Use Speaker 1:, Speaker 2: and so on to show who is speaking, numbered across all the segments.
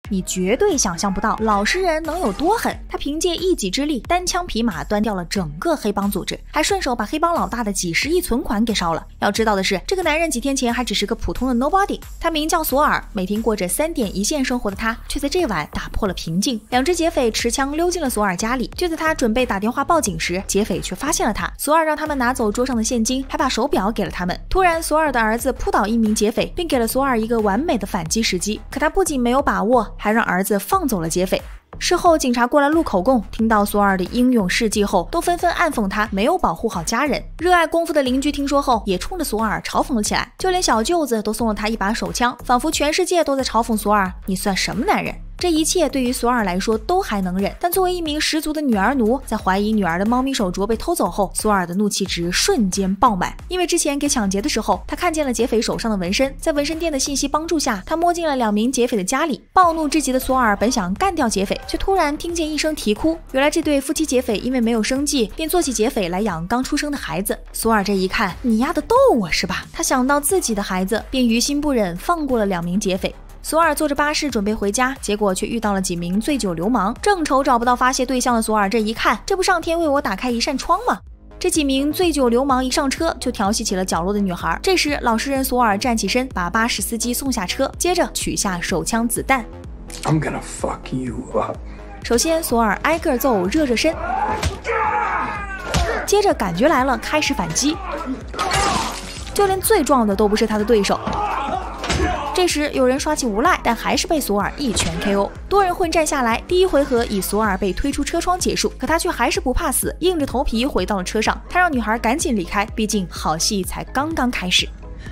Speaker 1: 你绝对想象不到老实人能有多狠。他凭借一己之力，单枪匹马端掉了整个黑帮组织，还顺手把黑帮老大的几十亿存款给烧了。要知道的是，这个男人几天前还只是个普通的 nobody， 他名叫索尔，每天过着3点一线生活的他，却在这晚打破了平静。2只劫匪持枪溜进了索尔家里，就在他准备打电话报警时，劫匪却发现了他。索尔让他们拿走桌上的现金，还把手表给了他们。突然，索尔的儿子扑倒一名劫匪，并给了索尔一个完美的反击时机。可他不仅没有把握，还让儿子放走了劫匪。事后警察过来录口供，听到索尔的英勇事迹后，都纷纷暗讽他没有保护好家人。热爱功夫的邻居听说后，也冲着索尔嘲讽了起来，就连小舅子都送了他一把手枪，仿佛全世界都在嘲讽索尔，你算什么男人？这一切对于索尔来说都还能忍，但作为一名十足的女儿奴，在怀疑女儿的猫咪手镯被偷走后，索尔的怒气值瞬间爆满。因为之前给抢劫的时候，他看见了劫匪手上的纹身，在纹身店的信息帮助下，他摸进了2名劫匪的家里。暴怒至极的索尔本想干掉劫匪，却突然听见一声啼哭。原来这对夫妻劫匪因为没有生计，便做起劫匪来养刚出生的孩子。索尔这一看，你丫的逗我是吧？他想到自己的孩子，便于心不忍，放过了2名劫匪。索尔坐着巴士准备回家，结果却遇到了几名醉酒流氓。正愁找不到发泄对象的索尔这一看，这不上天为我打开一扇窗吗？这几名醉酒流氓一上车就调戏起了角落的女孩。这时老实人索尔站起身，把巴士司机送下车，接着取下手枪子弹。
Speaker 2: I'm gonna fuck you up。
Speaker 1: 首先索尔挨个揍热热身，接着感觉来了开始反击，就连最壮的都不是他的对手。这时有人耍起无赖，但还是被索尔一拳 KO。多人混战下来，第一回合以索尔被推出车窗结束，可他却还是不怕死，硬着头皮回到了车上。他让女孩赶紧离开，毕竟好戏才刚刚开始。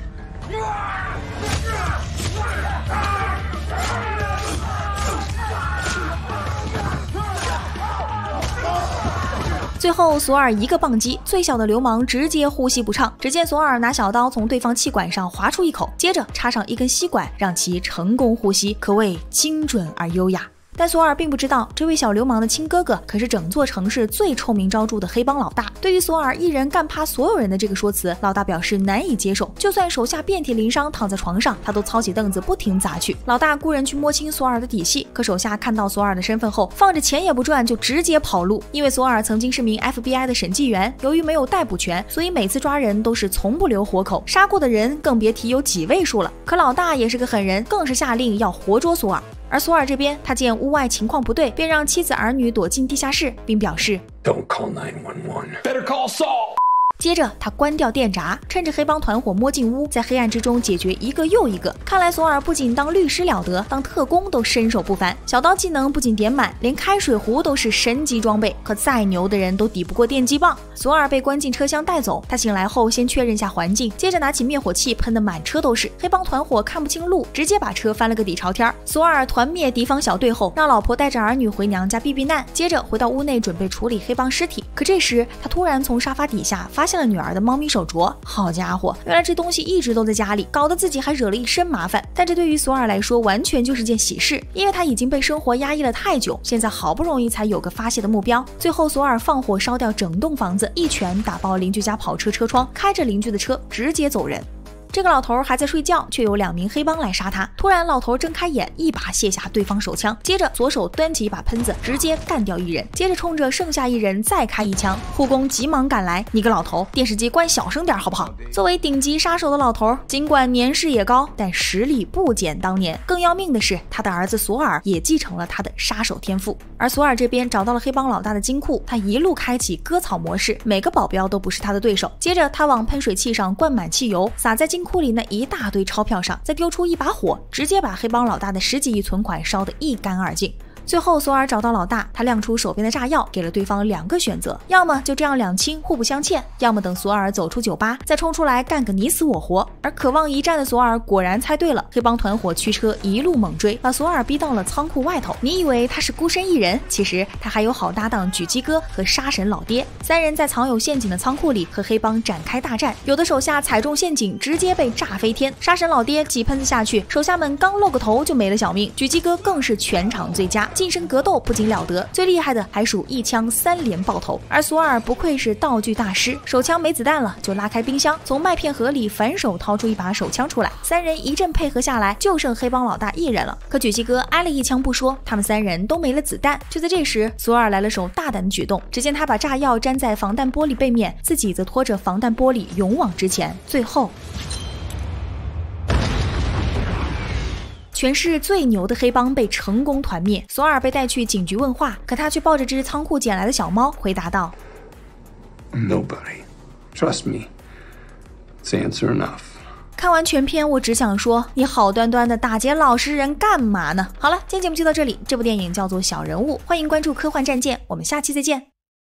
Speaker 1: 最后索尔一个棒击，最小的流氓直接呼吸不畅。只见索尔拿小刀从对方气管上划出一口，接着插上一根吸管，让其成功呼吸，可谓精准而优雅。但索尔并不知道，这位小流氓的亲哥哥可是整座城市最臭名昭著的黑帮老大。对于索尔一人干趴所有人的这个说辞，老大表示难以接受。就算手下遍体鳞伤躺在床上，他都操起凳子不停砸去。老大雇人去摸清索尔的底细，可手下看到索尔的身份后，放着钱也不赚就直接跑路。因为索尔曾经是名 FBI 的审计员，由于没有逮捕权，所以每次抓人都是从不留活口，杀过的人更别提有几位数了。可老大也是个狠人，更是下令要活捉索尔。而索尔这边，他见屋外情况不对，便让妻子儿女躲进地下室，并表示
Speaker 2: Don't call 911. Better call Saul.
Speaker 1: 接着他关掉电闸，趁着黑帮团伙摸进屋，在黑暗之中解决一个又一个。看来索尔不仅当律师了得，当特工都身手不凡。小刀技能不仅点满，连开水壶都是神级装备，可再牛的人都抵不过电击棒。索尔被关进车厢带走，他醒来后先确认下环境，接着拿起灭火器喷得满车都是。黑帮团伙看不清路，直接把车翻了个底朝天。索尔团灭敌方小队后，让老婆带着儿女回娘家避避难，接着回到屋内准备处理黑帮尸体。可这时他突然从沙发底下发现了女儿的猫咪手镯。好家伙，原来这东西一直都在家里，搞得自己还惹了一身麻烦。但这对于索尔来说完全就是件喜事，因为他已经被生活压抑了太久，现在好不容易才有个发泄的目标。最后索尔放火烧掉整栋房子，一拳打爆邻居家跑车车窗，开着邻居的车直接走人。这个老头还在睡觉，却有2名黑帮来杀他。突然老头睁开眼，一把卸下对方手枪，接着左手端起一把喷子，直接干掉一人，接着冲着剩下一人再开一枪。护工急忙赶来，你个老头，电视机关小声点好不好？作为顶级杀手的老头，尽管年事也高，但实力不减当年。更要命的是，他的儿子索尔也继承了他的杀手天赋。而索尔这边找到了黑帮老大的金库，他一路开启割草模式，每个保镖都不是他的对手。接着他往喷水器上灌满汽油，撒在金库里那一大堆钞票上，再丢出一把火，直接把黑帮老大的10几亿存款烧得一干二净。最后索尔找到老大，他亮出手边的炸药，给了对方2个选择，要么就这样两清互不相欠，要么等索尔走出酒吧再冲出来干个你死我活。而渴望一战的索尔果然猜对了，黑帮团伙驱车一路猛追，把索尔逼到了仓库外头。你以为他是孤身一人，其实他还有好搭档狙击哥和杀神老爹。3人在藏有陷阱的仓库里和黑帮展开大战，有的手下踩中陷阱直接被炸飞天，杀神老爹几喷子下去，手下们刚露个头就没了小命，狙击哥更是全场最佳。 近身格斗不仅了得，最厉害的还属一枪3连爆头。而索尔不愧是道具大师，手枪没子弹了就拉开冰箱，从麦片盒里反手掏出一把手枪出来。3人一阵配合下来，就剩黑帮老大1人了。可举旗哥挨了一枪不说，他们3人都没了子弹。就在这时，索尔来了手大胆的举动，只见他把炸药粘在防弹玻璃背面，自己则拖着防弹玻璃勇往直前。最后全市最牛的黑帮被成功团灭，索尔被带去警局问话，可他却抱着只仓库捡来的小猫回答道
Speaker 2: Nobody. Trust me. It's answer enough.
Speaker 1: 看完全片，我只想说，你好端端的大姐老实人干嘛呢？好了，今天节目就到这里，这部电影叫做《小人物》，欢迎关注科幻战舰，我们下期再见。